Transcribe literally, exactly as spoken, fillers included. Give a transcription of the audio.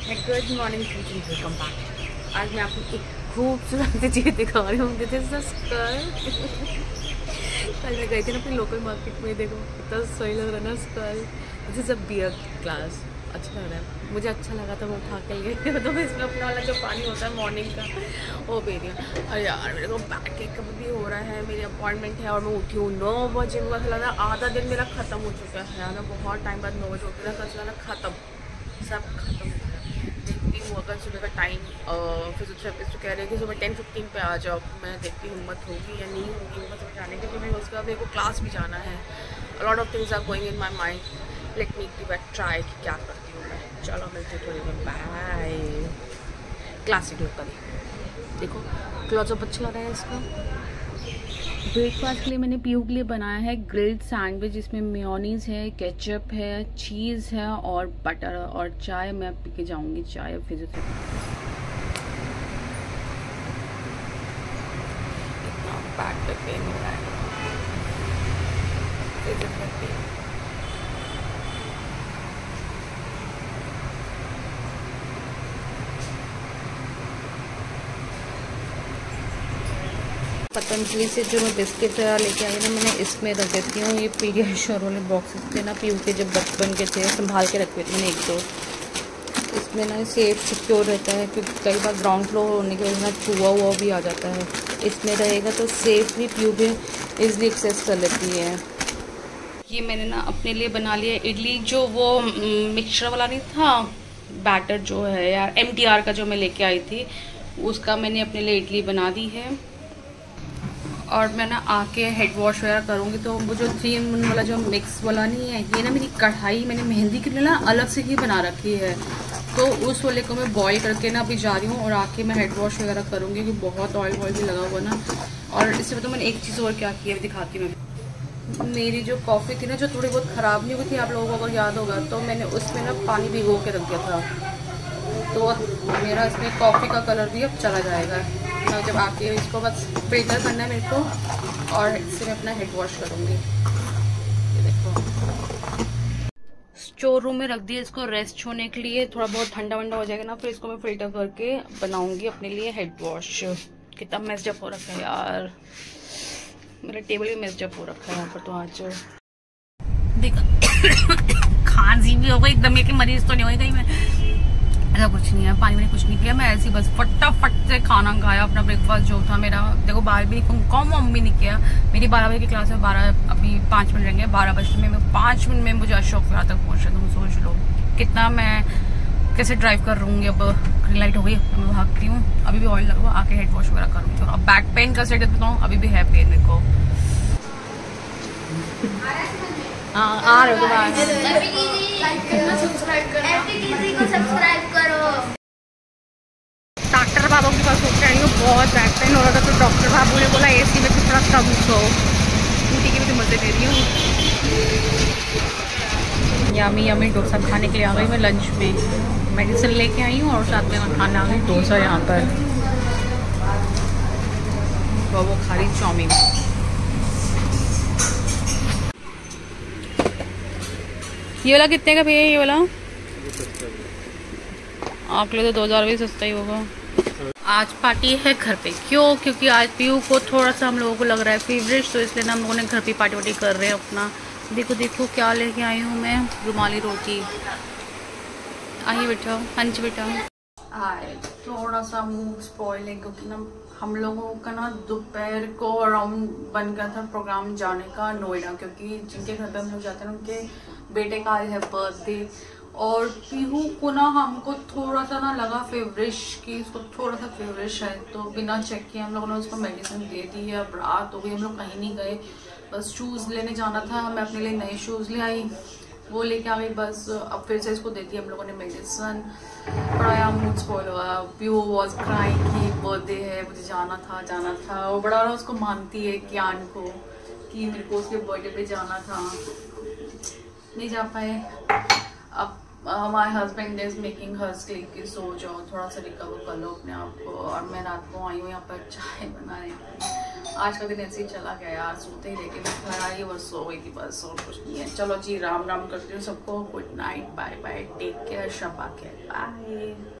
Good morning friends, welcome back. आज मैं आपको एक खूबसूरत सी चीज़ दिखा रही हूँ। This is the skirt. कल मैं गई थी ना अपनी लोकल मार्केट में, देखो कितना सही लग रहा है ना skirt. This is a beer glass, अच्छा लग रहा है, मुझे अच्छा लगा था, वो उठा के लिए तो मैं इसमें अपना वाला जो पानी होता है मॉर्निंग का वो पी रही हूँ। और यार मेरे को बैक एक कब भी हो रहा है, मेरी अपॉइंटमेंट है और मैं उठी हूँ नौ बजे। मुझे लग रहा है आधा दिन मेरा ख़त्म हो चुका है ना, बहुत टाइम बाद नौ बजे उठी ना, कल लगा ख़त्म, सब खत्म हो गया। देखती हूँ अगर सुबह का टाइम फिजियोथेरेपिस्ट कह रहे हैं कि सुबह टेन फिफ्टीन पे आ जाओ, मैं देखती हूँ हिम्मत होगी या नहीं होगी हिम्मत में जाने की, क्योंकि उसके बाद मेरे को क्लास भी जाना है। Lot of things are going in my mind. Let me give a try कि क्या करती हूँ मैं। चलो मिलती हूँ थोड़ी देर, बाय। क्लासिक लुक करी, देखो क्लोजअप अच्छा लग रहा है इसका। ब्रेकफास्ट के लिए मैंने पीयू के लिए बनाया है ग्रिल्ड सैंडविच, जिसमें मेयोनीज है, केचप है, चीज़ है और बटर, और चाय मैं पी के जाऊंगी, चाय फिजियोथेरेपी। इतना बैक पे पेन हो रहा है फिजियोथेरेपी। पतंजलि से जो मैं बिस्किट लेके आई ना, मैंने इसमें रख देती हूँ। ये पीडियाश्योर वाले बॉक्सेस थे ना, पीयू के जब बचपन के थे, संभाल के रखे थे मैंने एक दो। इसमें ना सेफ सिक्योर रहता है, क्योंकि कई बार ग्राउंड फ्लोर होने की वजह से चूहा हुआ भी आ जाता है। इसमें रहेगा तो सेफ भी पीयू भी ईजिली एक्सेस कर लेती है। ये मैंने ना अपने लिए बना लिया इडली, जो वो मिक्सचर वाला नहीं था, बैटर जो है यार एम टी आर का जो मैं लेके आई थी, उसका मैंने अपने लिए इडली बना दी है। और मैं ना आके हेड वॉश वगैरह करूँगी। तो वो जो थ्री इन वन वाला जो मिक्स वाला नहीं है, ये ना मेरी कढ़ाई मैंने मेहंदी के लिए ना अलग से ही बना रखी है, तो उस वाले को मैं बॉईल करके ना अभी जा रही हूँ और आके मैं हेड वॉश वगैरह करूँगी, क्योंकि बहुत ऑयल वॉयल भी लगा हुआ ना। और इससे तो मैंने एक चीज़ और क्या की है दिखाती हूँ मैं। मेरी जो कॉफ़ी थी ना, जो थोड़ी बहुत ख़राब नहीं हुई थी, आप लोगों को अगर याद होगा, तो मैंने उसमें ना पानी भिगो के रख दिया था, तो मेरा इसमें कॉफ़ी का कलर भी अब चला जाएगा। मैं जब आके इसको बस फिल्टर करना है मेरे को, और इससे मैं अपना हेड वॉश करूँगी। ये देखो स्टोर रूम में रख दिया इसको रेस्ट होने के लिए, थोड़ा बहुत ठंडा वंडा हो जाएगा ना, फिर इसको मैं फिल्टर करके बनाऊंगी अपने लिए हेड वॉश। कितना मेस्डअप हो रखा है यार, मेरा टेबल भी मेस्डअप हो रखा है यहाँ पर। तो आज देखा खांसी भी हो गई, दमे की मरीज तो नहीं हो गई मैं, ऐसा कुछ नहीं है। पानी मैंने कुछ नहीं किया, मैं ऐसे ही बस फटाफट से खाना खाया, अपना ब्रेकफास्ट जो था मेरा। देखो बाहर भी नहीं, कम वम भी नहीं किया। मेरी बारह बजे की क्लास है, बारह अभी पाँच मिनट रहेंगे, बारह बजे में मैं पाँच मिनट में मुझे अशोक विहार तक पहुँचा। तुम सोच लो कितना मैं कैसे ड्राइव कर रहूँगी। अब ग्रीन लाइट हो गई, मैं भागती हूँ, अभी भी ऑयल लगा, आके हेड वॉश वगैरह करूँगी। और बैक पेन का स्टेटस बताऊँ, अभी भी है पेन मेरे को। हाँ आ रहे हो डॉक्टर बाबू के पास सोच रही हूँ, बहुत बैक पेन हो रहा था, तो डॉक्टर बाबू ने बोला एसी में तो थोड़ा कम सो। ठीक है, मैं मजे ले रही हूँ। यामी यामी डोसा खाने के लिए आ गई मैं लंच में, मेडिसिन लेके आई हूँ और साथ में खाना आ गई डोसा यहाँ पर। तो वो खा रही चाउमीन। ये वाला कितने का भैया? ये वाला आपके लिए तो दो हजार भी सस्ता ही होगा। आज पार्टी है घर पे, क्यों? क्योंकि आज पीयू को थोड़ा सा हम लोगों को लग रहा है फीवरिश, तो इसलिए ना हम लोगों ने घर पे पार्टी वार्टी कर रहे हैं अपना। देखो देखो क्या लेके आई हूँ मैं, रुमाली रोटी। आइए बेटा, हाँ जी बेटा। आए थोड़ा सा मुंह स्पॉइल है, क्योंकि ना हम लोगों का ना दोपहर को अराउंड बन गया था प्रोग्राम जाने का नोएडा, क्योंकि जिनके घर पे हम लोग जाते हैं उनके बेटे का आज है बर्थडे। और पीहू को ना हमको थोड़ा सा ना लगा फेवरिश की, इसको थोड़ा सा फेवरिश है, तो बिना चेक किए हम लोगों ने उसको मेडिसिन दे दी है। अब रात हो गई, हम लोग कहीं नहीं गए, बस शूज़ लेने जाना था, मैं अपने लिए नए शूज़ ले आई, वो लेके आ गई बस। अब फिर से इसको देती है हम लोगों ने मेडिसिन। बड़ा यार मूड स्पॉइल हुआ। पीयू वॉज क्राइंग कि बर्थडे है, मुझे जाना था जाना था वो बड़ा वाला उसको मानती है कियान को कि मेरे को उसके बर्थडे पे जाना था, नहीं जा पाए। अब my husband is making her sleep की सो जाओ, थोड़ा सा रिकवर कर लो अपने आप को। और मैं रात को आई हूँ यहाँ पर चाय बनाने के लिए। आज का दिन ऐसे ही चला गया यार, सोते ही रह के मैं घर आई और सो गई थी बस, और कुछ नहीं है। चलो जी, राम राम करती हूँ सबको, good night, bye bye, take care, शबा केयर, बाय।